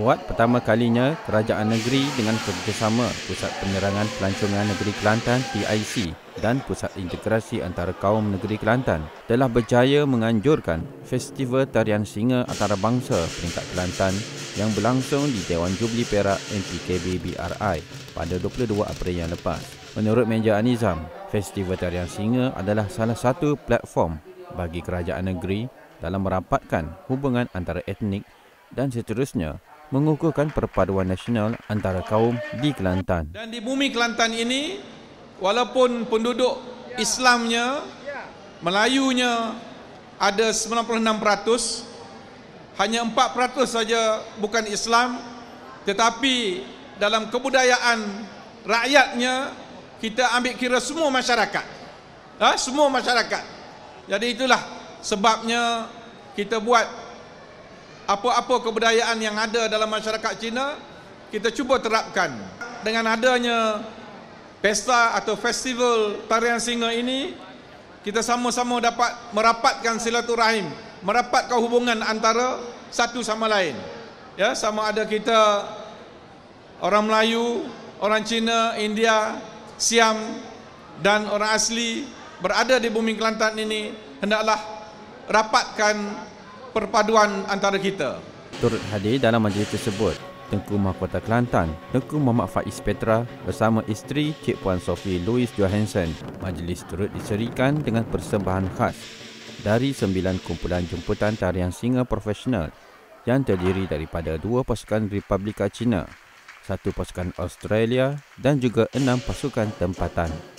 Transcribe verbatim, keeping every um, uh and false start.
Buat pertama kalinya, Kerajaan Negeri dengan kerjasama Pusat Penerangan Pelancongan Negeri Kelantan P I C dan Pusat Integrasi Antara Kaum Negeri Kelantan telah berjaya menganjurkan Festival Tarian Singa Antarabangsa Peringkat Kelantan yang berlangsung di Dewan Jubli Perak M P K B B R I pada dua puluh dua April yang lepas. Menurut Meja Anizam, Festival Tarian Singa adalah salah satu platform bagi Kerajaan Negeri dalam merapatkan hubungan antara etnik dan seterusnya mengukuhkan perpaduan nasional antara kaum di Kelantan. Dan di bumi Kelantan ini, walaupun penduduk Islamnya, Melayunya ada sembilan puluh enam peratus, hanya empat peratus saja bukan Islam, tetapi dalam kebudayaan rakyatnya, kita ambil kira semua masyarakat. Ha? Semua masyarakat. Jadi itulah sebabnya kita buat apa-apa kebudayaan yang ada dalam masyarakat Cina, kita cuba terapkan. Dengan adanya pesta atau festival tarian singa ini, kita sama-sama dapat merapatkan silaturahim, merapatkan hubungan antara satu sama lain. Ya, sama ada kita orang Melayu, orang Cina, India, Siam dan orang asli berada di bumi Kelantan ini, hendaklah rapatkan perpaduan antara kita. Turut hadir dalam majlis tersebut Tengku Mahkota Kelantan, Tengku Muhammad Faiz Petra bersama isteri Cik Puan Sophie Louis Johansen. Majlis turut diserikan dengan persembahan khas dari sembilan kumpulan jemputan tarian singa profesional yang terdiri daripada dua pasukan Republika China, satu pasukan Australia dan juga enam pasukan tempatan.